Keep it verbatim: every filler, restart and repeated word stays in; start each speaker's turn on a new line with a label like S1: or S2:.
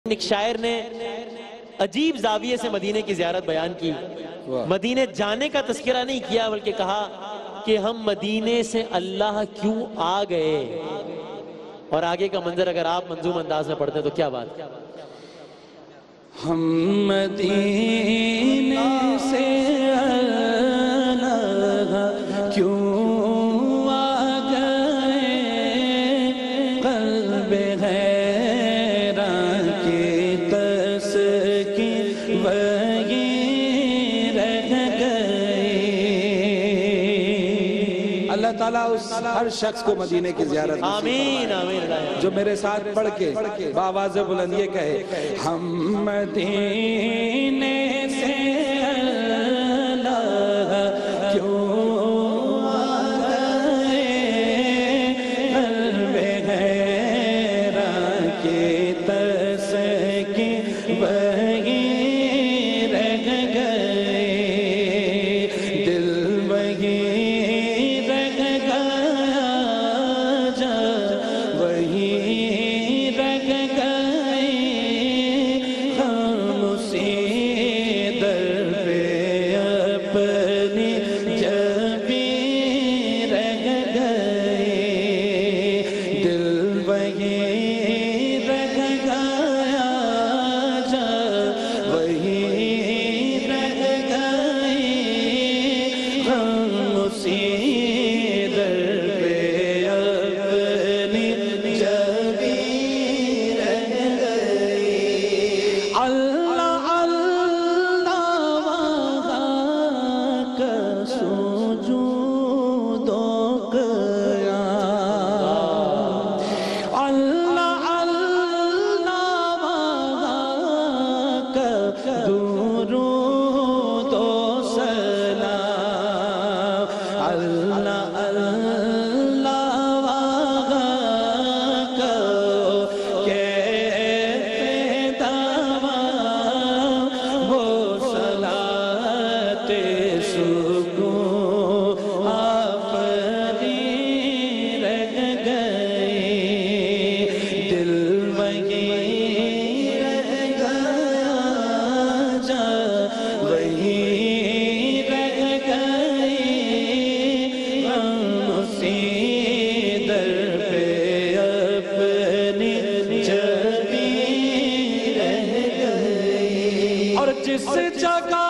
S1: ایک شاعر نے عجیب زاویے سے مدینے کی زیارت بیان کی. مدینے جانے کا تذکرہ نہیں کیا بلکہ کہا کہ ہم مدینے سے اللہ کیوں آ گئے. اور آگے کا منظر اگر آپ منظوم انداز میں پڑھتے ہیں تو کیا بات ہے.
S2: ہم مدینے سے اللہ کیوں آ گئے, قلب حیران کی تسکین وہی رہ گئی. اللہ تعالیٰ اس ہر شخص کو مدینے کی زیارت
S1: آمین آمین
S2: جو میرے ساتھ پڑھ کے بآواز بلند یہ کہے, ہم مدینے سے اللہ کیوں آ گئے, قلب حیران کی تسکین وہی رہ گئے, دل وہی رہ گیا جا وہی رہ گئے, ہم اسی در پہ اپنی جبی رہ گئے, دل وہی رہ گیا جا وہی رہ گئے, ہم اسی در پہ اپنی جبی رہ گئے. اللہ اللہ وہاں کا سجود و قیام, اللہ اللہ وہاں کا درود و سلام, اللہ اللہ وہاں کا کیف دوام, وہ صلاۃ سکون اپنی رہ گئی, دل وہی رہ گیا جا وہی رہ گئی, ہم اسی در پہ اپنی جبی رہ گئی. اور جس جگہ